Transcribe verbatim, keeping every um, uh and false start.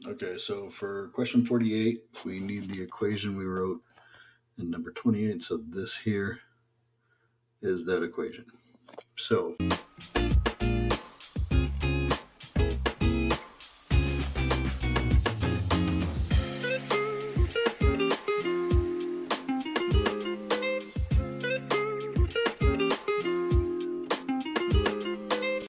Okay, so for question forty-eight, we need the equation we wrote in number twenty-eight. So this here is that equation. So